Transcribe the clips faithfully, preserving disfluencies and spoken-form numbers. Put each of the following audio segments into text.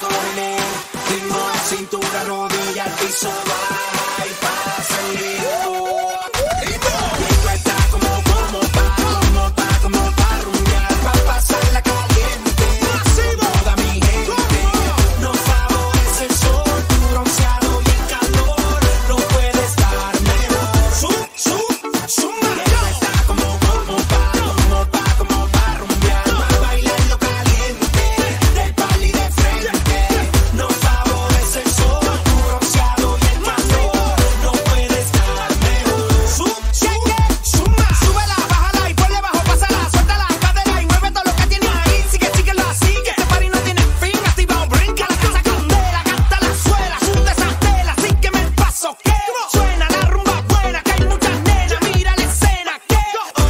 cógele, ritmo, cintura, rodilla, al piso, va y pasa el limbo. Limbo está como, como pa, como pa, como pa rumbear, pa pasarla caliente. Toda mi gente nos favorece el sol, tu bronceado y el calor, no puede estar mejor. Sub, sub, zumba. Está como, como pa, como pa, como pa rumbear, pa bailarlo caliente, del pali de frente. Nos favorece el sol, tu bronceado y el calor, no puede estar mejor. Sub, sub, zumba. Súbela, bájala y ponle bajo, pásala, suelta la cadera y mueve todo lo que tienes ahí. Sigue, síguelo así, que este party no tiene fin. Activa o brinca, la casa candela, canta la suela, suelta esa tela, sígueme el paso que suena la rumba buena, que hay muchas nenas, mira la escena que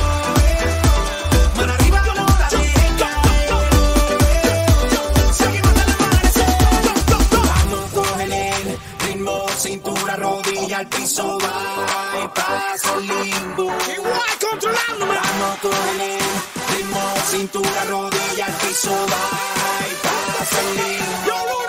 mano arriba, no la dejes caer. Seguimos hasta el amanecer. Vamos, cógele ritmo, cintura, rodilla, al piso, va y pasa el limbo. Igual controlándome. Vamos, cógele ritmo, cintura, rodilla, al piso, va y pasa el limbo.